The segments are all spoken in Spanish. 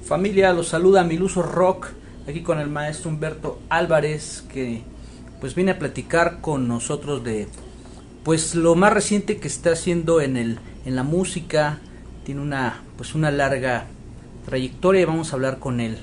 Familia, los saluda Miluso Rock, aquí con el maestro Humberto Álvarez, que pues viene a platicar con nosotros de pues lo más reciente que está haciendo en la música. Tiene una larga trayectoria y vamos a hablar con él.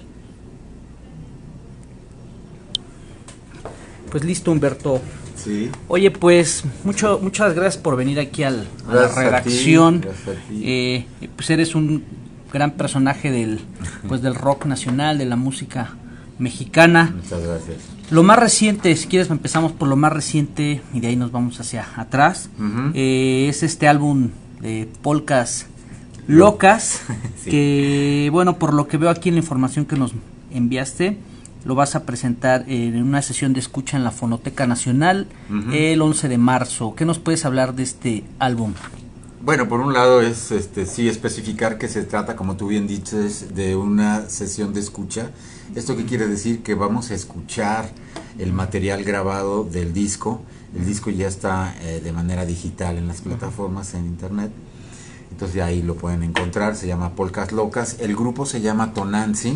Pues listo, Humberto. Sí. Oye, pues muchas gracias por venir aquí a la redacción. Pues eres un gran personaje del rock nacional, de la música mexicana. Muchas gracias. Lo más reciente, si quieres empezamos por lo más reciente y de ahí nos vamos hacia atrás. Es este álbum de Polcas Locas, sí. Que bueno, por lo que veo aquí en la información que nos enviaste, lo vas a presentar en una sesión de escucha en la Fonoteca Nacional el 11 de marzo. ¿Qué nos puedes hablar de este álbum? Bueno, por un lado es sí especificar que se trata, como tú bien dices, de una sesión de escucha. ¿Esto qué quiere decir? Que vamos a escuchar el material grabado del disco. El disco ya está de manera digital en las plataformas, en internet. Entonces ahí lo pueden encontrar, se llama Polcas Locas. El grupo se llama Tonantzin.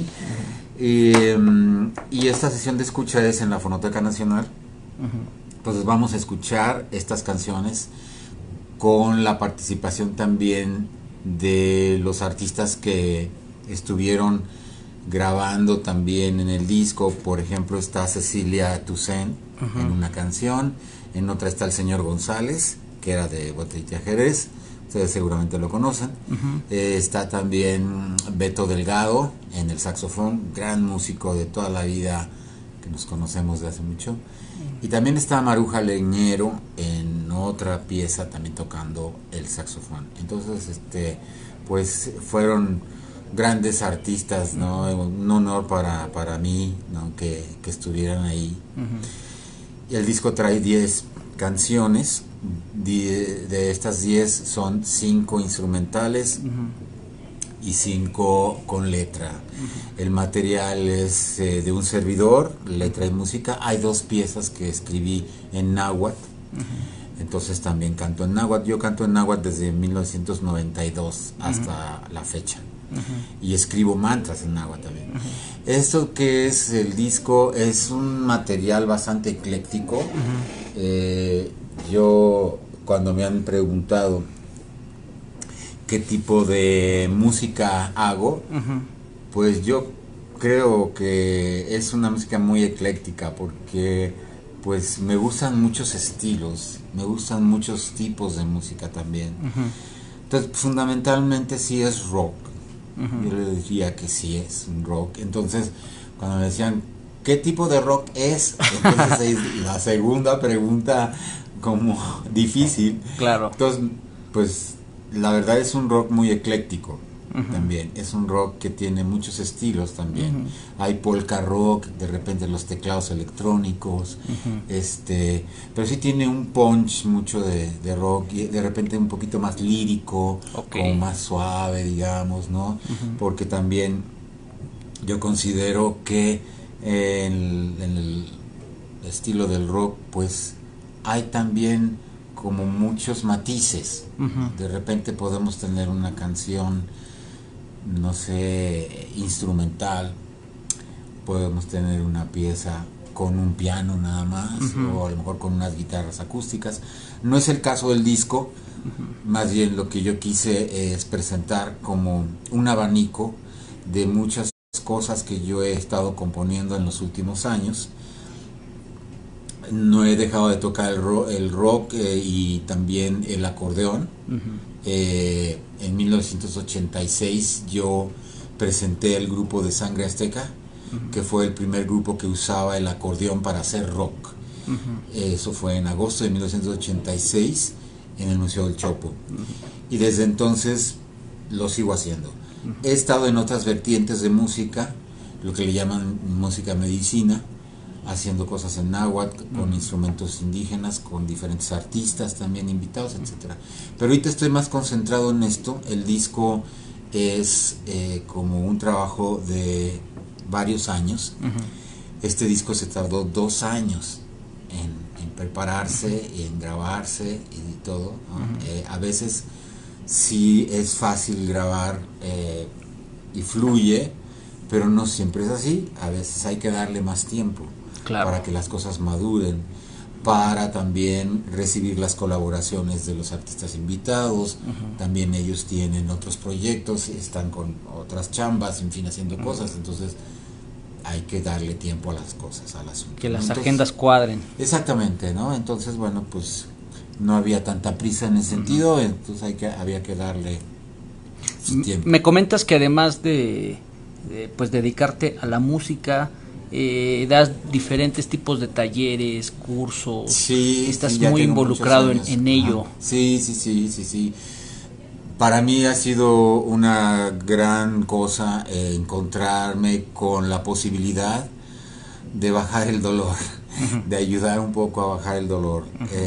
Y esta sesión de escucha es en la Fonoteca Nacional. Entonces vamos a escuchar estas canciones con la participación también de los artistas que estuvieron grabando también en el disco. Por ejemplo, está Cecilia Toussaint en una canción, en otra está el señor González, que era de Botellita Jerez, ustedes seguramente lo conocen. Está también Beto Delgado en el saxofón, gran músico de toda la vida, que nos conocemos de hace mucho. Y también está Maruja Leñero en otra pieza también tocando el saxofón. Entonces, pues fueron grandes artistas, ¿no? Un honor para mí, ¿no? que estuvieran ahí. Y el disco trae 10 canciones. De estas 10 son 5 instrumentales y 5 con letra. El material es de un servidor, letra y música. Hay 2 piezas que escribí en náhuatl, entonces también canto en náhuatl. Yo canto en náhuatl desde 1992 hasta la fecha, y escribo mantras en náhuatl también. Esto que es el disco es un material bastante ecléctico. Yo, cuando me han preguntado qué tipo de música hago, pues yo creo que es una música muy ecléctica, porque pues me gustan muchos estilos, me gustan muchos tipos de música también. Entonces, fundamentalmente sí es rock. Yo le diría que sí es un rock. Entonces, cuando me decían ¿qué tipo de rock es? Entonces la segunda pregunta como difícil. Claro. Entonces, pues la verdad es un rock muy ecléctico también. Es un rock que tiene muchos estilos también. Hay polka rock, de repente los teclados electrónicos, pero sí tiene un punch mucho de rock, y de repente un poquito más lírico, como más suave, digamos, ¿no? Porque también yo considero que en el estilo del rock, pues hay también como muchos matices. De repente podemos tener una canción, no sé, instrumental, podemos tener una pieza con un piano nada más, o a lo mejor con unas guitarras acústicas. No es el caso del disco. Más bien lo que yo quise es presentar como un abanico de muchas cosas que yo he estado componiendo en los últimos años. No he dejado de tocar el rock y también el acordeón. En 1986 yo presenté el grupo de Sangre Azteca, que fue el primer grupo que usaba el acordeón para hacer rock. Eso fue en agosto de 1986 en el Museo del Chopo. Y desde entonces lo sigo haciendo. He estado en otras vertientes de música, lo que le llaman música medicina, haciendo cosas en náhuatl, con instrumentos indígenas, con diferentes artistas también invitados, etcétera. Pero ahorita estoy más concentrado en esto. El disco es como un trabajo de varios años. Este disco se tardó 2 años en prepararse y en grabarse y todo, ¿no? A veces sí es fácil grabar y fluye, pero no siempre es así. A veces hay que darle más tiempo para que las cosas maduren, para también recibir las colaboraciones de los artistas invitados. También ellos tienen otros proyectos, están con otras chambas, en fin, haciendo cosas, entonces hay que darle tiempo a las cosas, al asunto. Que las agendas cuadren. Exactamente, ¿no? Entonces, bueno, pues no había tanta prisa en ese sentido, entonces había que darle tiempo. Me comentas que además de pues dedicarte a la música, das diferentes tipos de talleres, cursos, sí, estás muy involucrado en ello. Sí. Para mí ha sido una gran cosa encontrarme con la posibilidad de bajar el dolor, de ayudar un poco a bajar el dolor.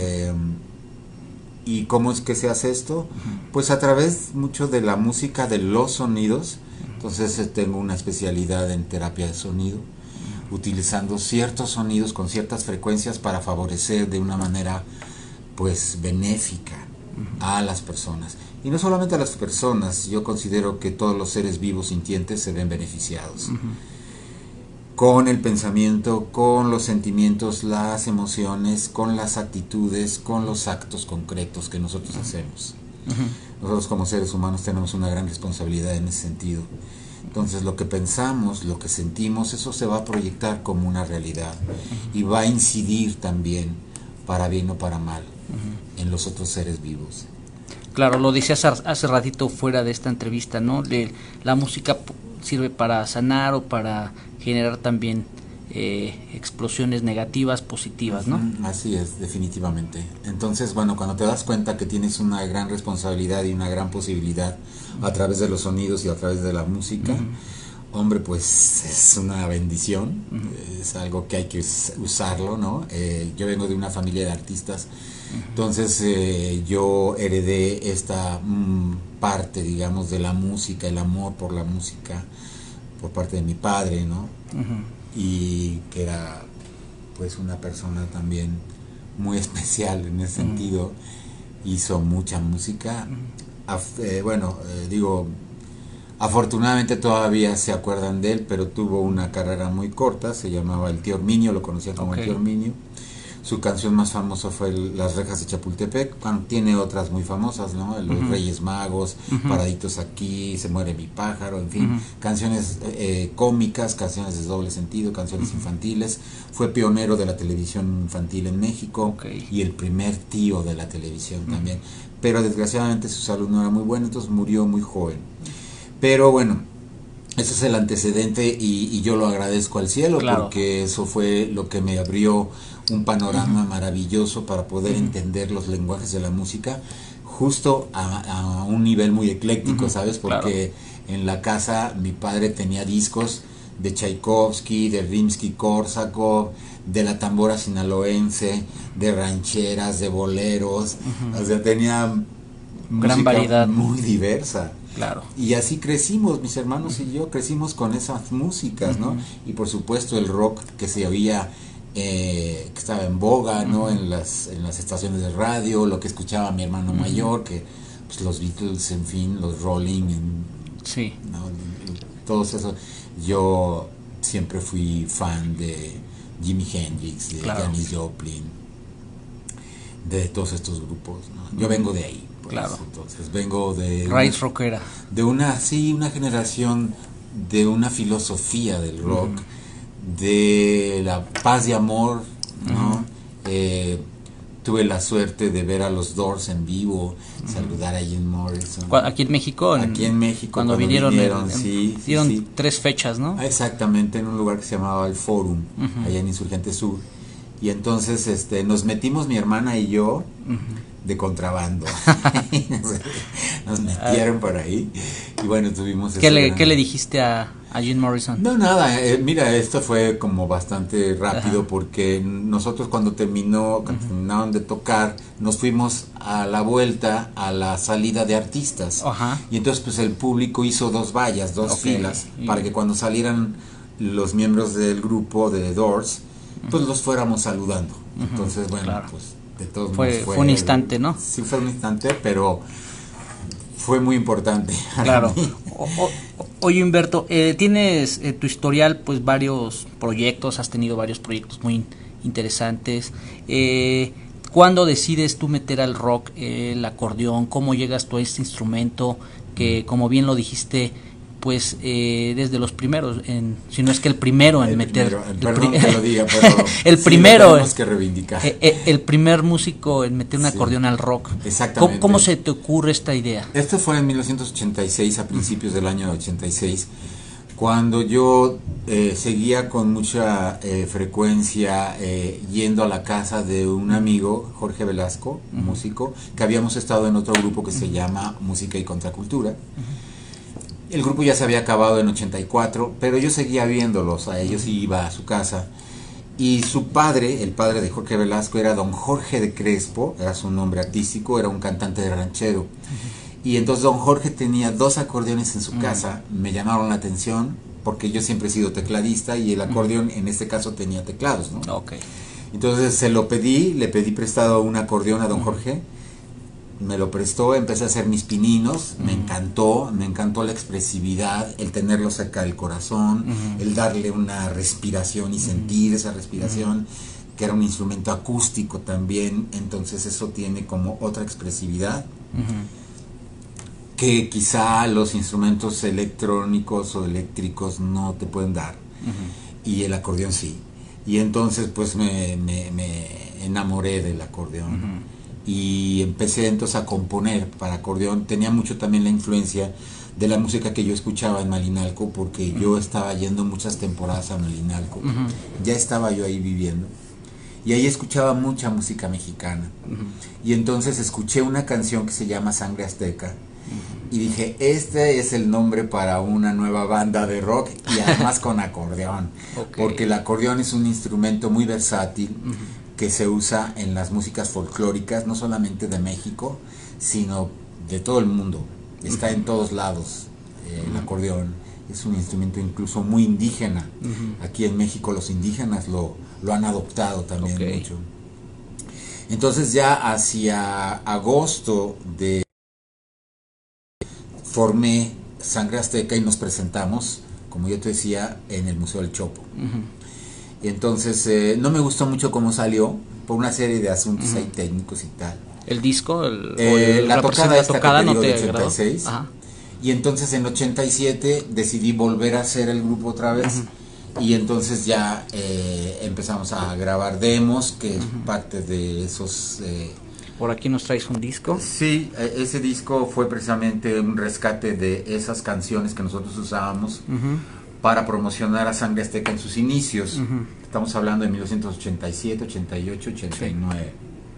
¿Y cómo es que se hace esto? Pues a través mucho de la música, de los sonidos. Entonces tengo una especialidad en terapia de sonido, utilizando ciertos sonidos con ciertas frecuencias para favorecer de una manera pues benéfica a las personas. Y no solamente a las personas, yo considero que todos los seres vivos sintientes se ven beneficiados. Con el pensamiento, con los sentimientos, las emociones, con las actitudes, con los actos concretos que nosotros hacemos. Nosotros como seres humanos tenemos una gran responsabilidad en ese sentido. Entonces lo que pensamos, lo que sentimos, eso se va a proyectar como una realidad y va a incidir también, para bien o para mal, en los otros seres vivos. Claro, lo decías hace ratito fuera de esta entrevista, ¿no? La música sirve para sanar o para generar también explosiones negativas, positivas, ¿no? Así es, definitivamente. Entonces, bueno, cuando te das cuenta que tienes una gran responsabilidad y una gran posibilidad a través de los sonidos y a través de la música, hombre, pues es una bendición, es algo que hay que usarlo, ¿no? Yo vengo de una familia de artistas, entonces yo heredé esta parte, digamos, de la música, el amor por la música, por parte de mi padre, ¿no? Y que era pues una persona también muy especial en ese sentido, hizo mucha música, digo, afortunadamente todavía se acuerdan de él, pero tuvo una carrera muy corta, se llamaba el Tío Herminio, lo conocía como el Tío Herminio. Su canción más famosa fue Las Rejas de Chapultepec. Tiene otras muy famosas, ¿no? Los Reyes Magos, Paraditos aquí, Se muere mi pájaro, en fin, canciones cómicas, canciones de doble sentido, canciones infantiles. Fue pionero de la televisión infantil en México y el primer tío de la televisión también. Pero desgraciadamente su salud no era muy buena, entonces murió muy joven. Pero bueno, ese es el antecedente y yo lo agradezco al cielo, porque eso fue lo que me abrió un panorama maravilloso para poder entender los lenguajes de la música justo a un nivel muy ecléctico, ¿sabes? Porque en la casa mi padre tenía discos de Tchaikovsky, de Rimsky-Kórsakov, de la tambora sinaloense, de rancheras, de boleros, o sea, tenía gran variedad, muy diversa. Claro. Y así crecimos, mis hermanos y yo, crecimos con esas músicas, ¿no? Y por supuesto el rock que se oía, que estaba en boga, ¿no? En las estaciones de radio, lo que escuchaba mi hermano mayor, que pues los Beatles, en fin, los Rolling, ¿no? Todos esos. Yo siempre fui fan de Jimi Hendrix, de Janis Joplin, de todos estos grupos, ¿no? Yo vengo de ahí. Entonces vengo de raíz rockera, de una generación, de una filosofía del rock, de la paz y amor, ¿no? Tuve la suerte de ver a los Doors en vivo, saludar a Jim Morrison. Aquí en México. Cuando vinieron dieron 3 fechas, ¿no? Exactamente, en un lugar que se llamaba el Forum, allá en Insurgente Sur. Y entonces nos metimos mi hermana y yo de contrabando. Nos metieron por ahí y bueno, tuvimos ¿Qué le dijiste a Jim Morrison? No, nada, mira, esto fue como bastante rápido porque nosotros cuando terminaron de tocar, nos fuimos a la vuelta a la salida de artistas. Y entonces pues el público hizo 2 vallas, 2 filas, para que cuando salieran los miembros del grupo de The Doors, pues los fuéramos saludando. Entonces, bueno, pues de todos modos fue un instante, ¿no? Sí, fue un instante, pero fue muy importante. Claro. Oye, Humberto, tienes tu historial, pues varios proyectos, has tenido varios proyectos muy interesantes. ¿Cuándo decides tú meter al rock el acordeón? ¿Cómo llegas tú a este instrumento que, como bien lo dijiste, pues desde los primeros, si no es que el primero en meter... Perdón que lo diga, pero el sí, primero, lo tenemos que reivindicar. El primer músico en meter un acordeón al rock. Exactamente. ¿Cómo se te ocurre esta idea? Esto fue en 1986, a principios del año 86, cuando yo seguía con mucha frecuencia yendo a la casa de un amigo, Jorge Velasco, músico, que habíamos estado en otro grupo que se llama Música y Contracultura. El grupo ya se había acabado en 84, pero yo seguía viéndolos a ellos y iba a su casa. Y su padre, el padre de Jorge Velasco, era don Jorge de Crespo, era su nombre artístico, era un cantante de ranchero. Y entonces don Jorge tenía 2 acordeones en su casa, me llamaron la atención, porque yo siempre he sido tecladista y el acordeón en este caso tenía teclados, ¿no? Okay. Entonces se lo pedí, le pedí prestado un acordeón a don Jorge, me lo prestó, empecé a hacer mis pininos, me encantó la expresividad, el tenerlo cerca del corazón, el darle una respiración y sentir esa respiración, que era un instrumento acústico también, entonces eso tiene como otra expresividad que quizá los instrumentos electrónicos o eléctricos no te pueden dar, y el acordeón sí, y entonces pues me enamoré del acordeón. Y empecé entonces a componer para acordeón. Tenía mucho también la influencia de la música que yo escuchaba en Malinalco, porque yo estaba yendo muchas temporadas a Malinalco, ya estaba yo ahí viviendo, y ahí escuchaba mucha música mexicana, y entonces escuché una canción que se llama Sangre Azteca, y dije, este es el nombre para una nueva banda de rock, y además con acordeón, porque el acordeón es un instrumento muy versátil, que se usa en las músicas folclóricas, no solamente de México, sino de todo el mundo. Está en todos lados el acordeón. Es un instrumento incluso muy indígena. Aquí en México los indígenas lo han adoptado también mucho. Entonces ya hacia agosto formé Sangre Azteca y nos presentamos, como yo te decía, en el Museo del Chopo. Y entonces no me gustó mucho cómo salió, por una serie de asuntos ahí técnicos y tal. ¿El disco? La tocada no te 86. Y entonces en 87 decidí volver a hacer el grupo otra vez. Y entonces ya empezamos a grabar demos, que es parte de esos... Por aquí nos traes un disco. Sí, ese disco fue precisamente un rescate de esas canciones que nosotros usábamos para promocionar a Sangre Azteca en sus inicios. Estamos hablando de 1987, 88, 89.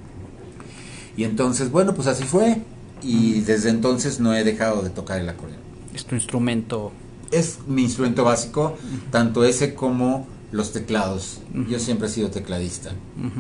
Y entonces, bueno, pues así fue. Y desde entonces no he dejado de tocar el acordeón. ¿Es tu instrumento? Es mi instrumento básico, tanto ese como los teclados. Yo siempre he sido tecladista.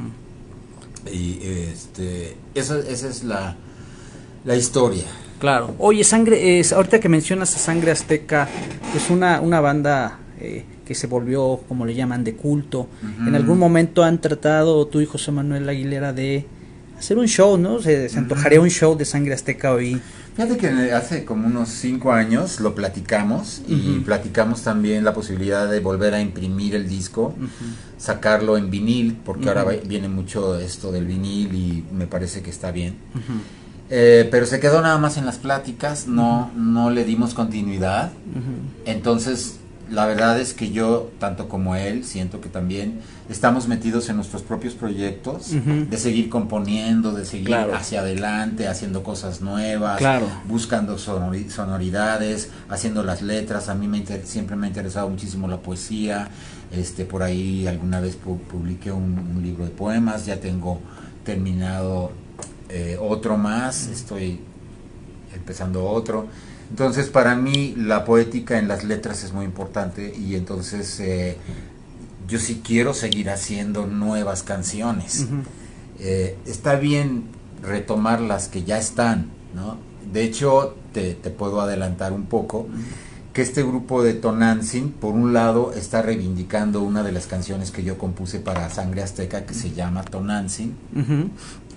Y esa es la historia. Claro. Oye, ahorita que mencionas a Sangre Azteca, es una banda que se volvió, como le llaman, de culto. En algún momento han tratado tú y José Manuel Aguilera de hacer un show, ¿no? Se antojaría un show de Sangre Azteca hoy. Fíjate que hace como unos 5 años lo platicamos, y platicamos también la posibilidad de volver a imprimir el disco, sacarlo en vinil, porque ahora viene mucho esto del vinil y me parece que está bien. Pero se quedó nada más en las pláticas, no le dimos continuidad. Entonces la verdad es que yo, tanto como él, siento que también estamos metidos en nuestros propios proyectos, de seguir componiendo, de seguir hacia adelante, haciendo cosas nuevas, buscando sonoridades, haciendo las letras. A mí siempre me ha interesado muchísimo la poesía. Por ahí alguna vez publiqué un libro de poemas, ya tengo terminado otro más, estoy empezando otro. Entonces para mí la poética en las letras es muy importante, y entonces yo sí quiero seguir haciendo nuevas canciones. Está bien retomar las que ya están, ¿no? De hecho te puedo adelantar un poco que este grupo de Tonantzin, por un lado, está reivindicando una de las canciones que yo compuse para Sangre Azteca, que se llama Tonantzin.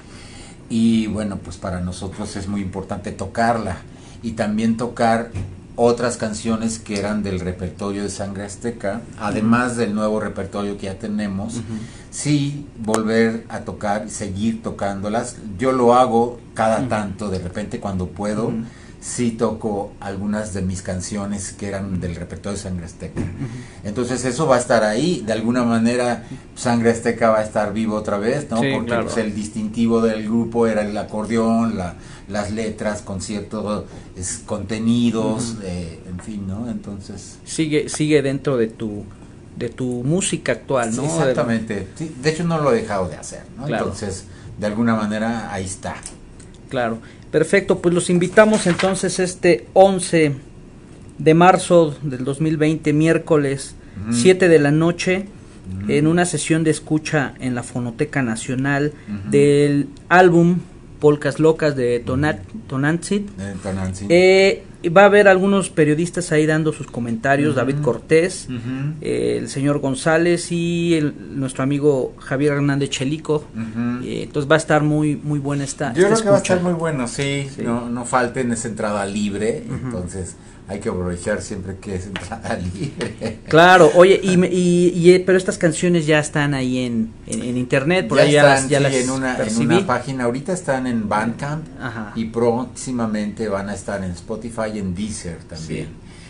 Y bueno, pues para nosotros es muy importante tocarla, y también tocar otras canciones que eran del repertorio de Sangre Azteca, además del nuevo repertorio que ya tenemos, sí volver a tocar y seguir tocándolas. Yo lo hago cada tanto, de repente cuando puedo, sí toco algunas de mis canciones que eran del repertorio de Sangre Azteca. Entonces eso va a estar ahí, de alguna manera Sangre Azteca va a estar vivo otra vez, ¿no? Sí, porque claro. pues, el distintivo del grupo era el acordeón, las letras con ciertos contenidos, en fin, ¿no? Entonces Sigue dentro de tu música actual, ¿no? sí, exactamente. Sí, de hecho no lo he dejado de hacer, ¿no? Claro. Entonces de alguna manera ahí está. Claro, perfecto, pues los invitamos entonces este 11 de marzo del 2020, miércoles, 7 de la noche, en una sesión de escucha en la Fonoteca Nacional del álbum Polcas Locas de Tonantzin. Va a haber algunos periodistas ahí dando sus comentarios, David Cortés, el señor González y nuestro amigo Javier Hernández Chelico. Entonces va a estar muy buena esta Yo creo escucha. que va a estar muy bueno, sí. No falten, es entrada libre, entonces hay que aprovechar siempre que es entrada libre. Claro, oye, pero estas canciones ya están ahí en internet, por ya ahí están, ya las en una página, ahorita están en Bandcamp y próximamente van a estar en Spotify y en Deezer también.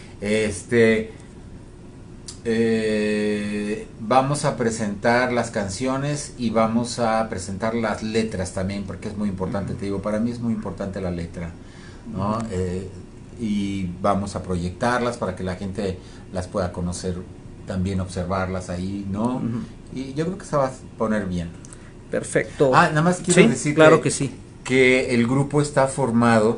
Vamos a presentar las canciones y vamos a presentar las letras también, porque es muy importante, te digo, para mí es muy importante la letra, ¿no? Y vamos a proyectarlas para que la gente las pueda conocer, también observarlas ahí, ¿no? Y yo creo que se va a poner bien. Perfecto. Nada más quiero decir claro que sí, que el grupo está formado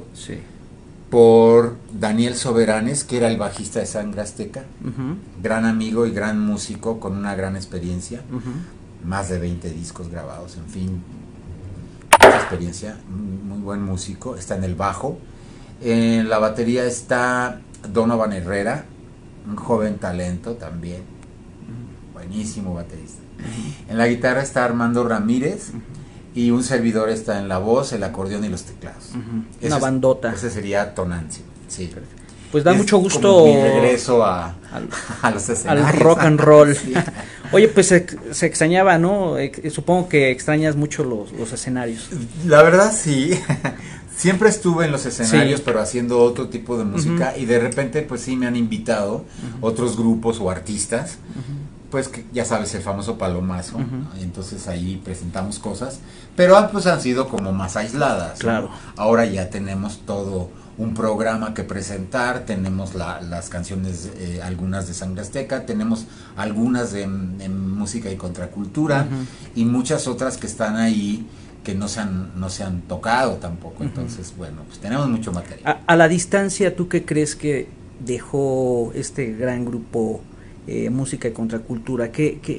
por Daniel Soberanes, que era el bajista de Sangre Azteca, gran amigo y gran músico con una gran experiencia, más de 20 discos grabados, en fin, mucha experiencia, muy buen músico, está en el bajo. En la batería está Donovan Herrera, un joven talento también, buenísimo baterista. En la guitarra está Armando Ramírez y un servidor está en la voz, el acordeón y los teclados. Una bandota. Ese sería Tonantzin, sí. Pues da mucho gusto como mi regreso a los escenarios. Al rock and roll. Sí. Oye, pues se extrañaba, ¿no? Supongo que extrañas mucho los escenarios. La verdad sí. Siempre estuve en los escenarios, pero haciendo otro tipo de música, y de repente pues sí me han invitado otros grupos o artistas, pues que, ya sabes, el famoso palomazo, ¿no? Entonces ahí presentamos cosas, pero pues han sido como más aisladas, claro, ¿no? Ahora ya tenemos todo un programa que presentar, tenemos las canciones, algunas de Sangre Azteca, tenemos algunas de música y contracultura, y muchas otras que están ahí que no se han tocado tampoco. Entonces, bueno, pues tenemos mucho material. A la distancia, ¿tú qué crees que dejó este gran grupo Música y Contracultura? ¿Qué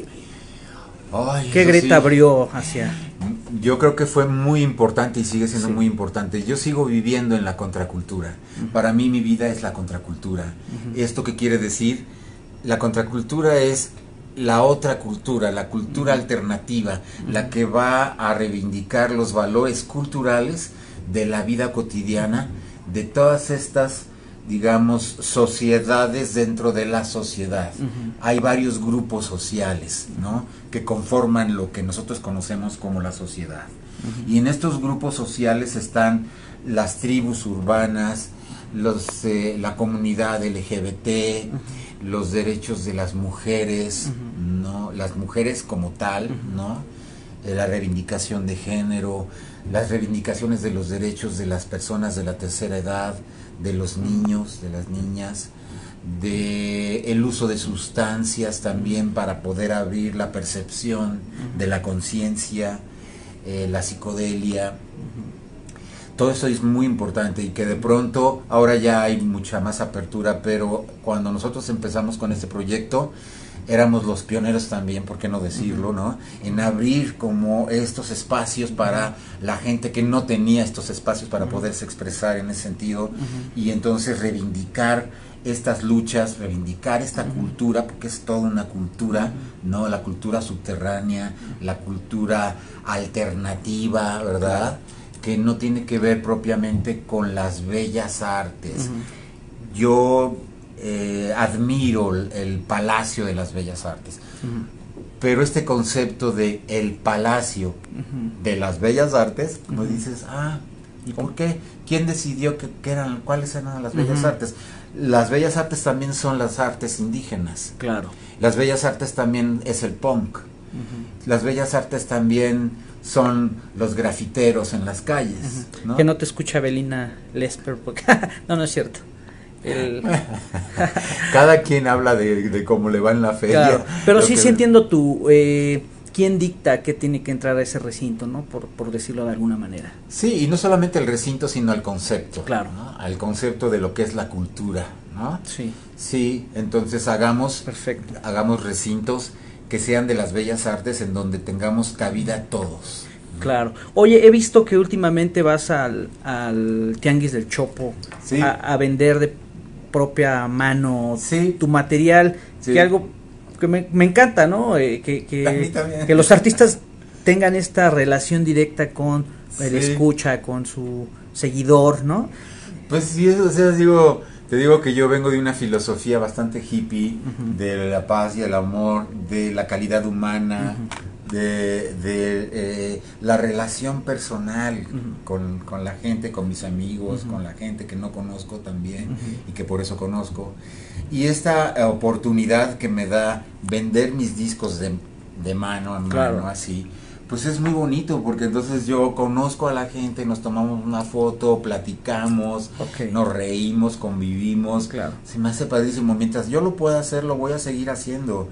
Greta abrió hacia...? Yo creo que fue muy importante y sigue siendo muy importante. Yo sigo viviendo en la contracultura. Para mí mi vida es la contracultura. ¿Esto qué quiere decir? La contracultura es la otra cultura, la cultura alternativa, la que va a reivindicar los valores culturales de la vida cotidiana, de todas estas, digamos, sociedades dentro de la sociedad. Hay varios grupos sociales, ¿no?, que conforman lo que nosotros conocemos como la sociedad. Y en estos grupos sociales están las tribus urbanas, la comunidad LGBT, los derechos de las mujeres, ¿no?, las mujeres como tal, ¿no?, la reivindicación de género, las reivindicaciones de los derechos de las personas de la tercera edad, de los niños, de las niñas, de el uso de sustancias también para poder abrir la percepción de la conciencia, la psicodelia. Todo eso es muy importante, y que de pronto ahora ya hay mucha más apertura, pero cuando nosotros empezamos con este proyecto éramos los pioneros también, ¿por qué no decirlo?, ¿no?, en abrir como estos espacios para la gente que no tenía estos espacios para poderse expresar en ese sentido, y entonces reivindicar estas luchas, reivindicar esta cultura, porque es toda una cultura, ¿no?, la cultura subterránea, la cultura alternativa, ¿verdad?, que no tiene que ver propiamente con las bellas artes. yo admiro el Palacio de las Bellas Artes. Pero este concepto de el Palacio de las Bellas Artes, como dices, ¿y por qué? ¿Quién decidió cuáles eran las Bellas Artes? Las Bellas Artes también son las artes indígenas. Claro. Las Bellas Artes también es el punk. Las Bellas Artes también son los grafiteros en las calles. ¿No? Que no te escucha Belina Lesper, porque no es cierto. Cada quien habla de cómo le va en la feria. Claro, pero sí entiendo quién dicta que tiene que entrar a ese recinto, ¿no? Por decirlo de alguna manera. Sí, y no solamente el recinto, sino el concepto. Claro. ¿no? Al concepto de lo que es la cultura, ¿no? Sí. Sí, entonces hagamos recintos que sean de las bellas artes en donde tengamos cabida todos. Claro. Oye, he visto que últimamente vas al Tianguis del Chopo a vender de propia mano tu material, que algo que me encanta, ¿no? Que los artistas tengan esta relación directa con el escucha, con su seguidor, ¿no? Pues sí, o sea, te digo que yo vengo de una filosofía bastante hippie, de la paz y el amor, de la calidad humana, de la relación personal con la gente, con mis amigos, con la gente que no conozco también y que por eso conozco. Y esta oportunidad que me da vender mis discos de mano a mano, así, pues es muy bonito, porque entonces yo conozco a la gente, nos tomamos una foto, platicamos, nos reímos, convivimos. Se me hace padrísimo. Mientras yo lo pueda hacer, lo voy a seguir haciendo.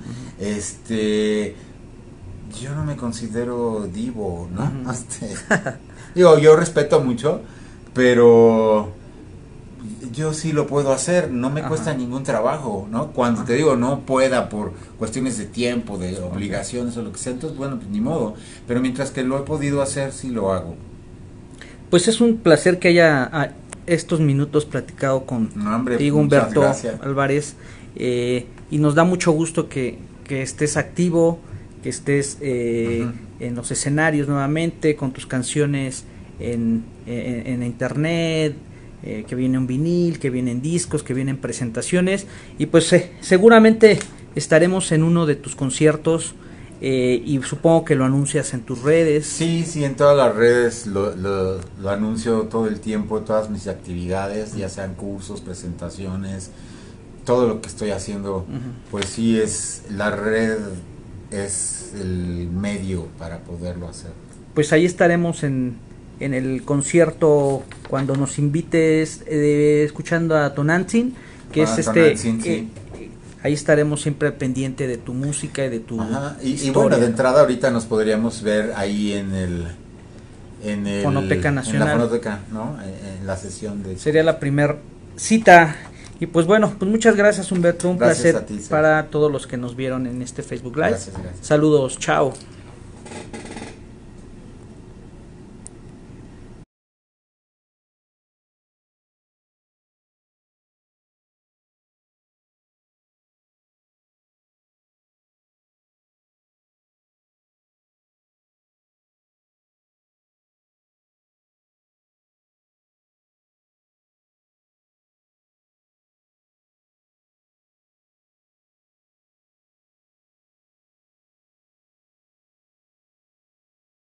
Yo no me considero divo, ¿no? Yo respeto mucho, pero yo sí lo puedo hacer, no me cuesta ningún trabajo, ¿no? Cuando te digo no pueda por cuestiones de tiempo, de obligaciones o lo que sea, entonces bueno, pues ni modo, pero mientras que lo he podido hacer, sí lo hago. Pues es un placer que haya estos minutos platicado contigo, Humberto Álvarez, y nos da mucho gusto que estés activo, que estés en los escenarios nuevamente, con tus canciones en internet, que viene un vinil, que vienen discos, que vienen presentaciones, y pues seguramente estaremos en uno de tus conciertos, y supongo que lo anuncias en tus redes. Sí, en todas las redes lo anuncio todo el tiempo, todas mis actividades, ya sean cursos, presentaciones, todo lo que estoy haciendo, pues sí, la red es el medio para poderlo hacer. Pues ahí estaremos en el concierto cuando nos invites, escuchando a Tonantzin, que es ahí estaremos siempre pendiente de tu música y de tu y bueno, de entrada ahorita nos podríamos ver ahí en Fonoteca Nacional, en la Fonoteca, ¿no? En la sesión sería la primera cita. Y pues bueno, pues muchas gracias, Humberto, un placer a ti, para todos los que nos vieron en este Facebook Live. Gracias. Saludos, chao.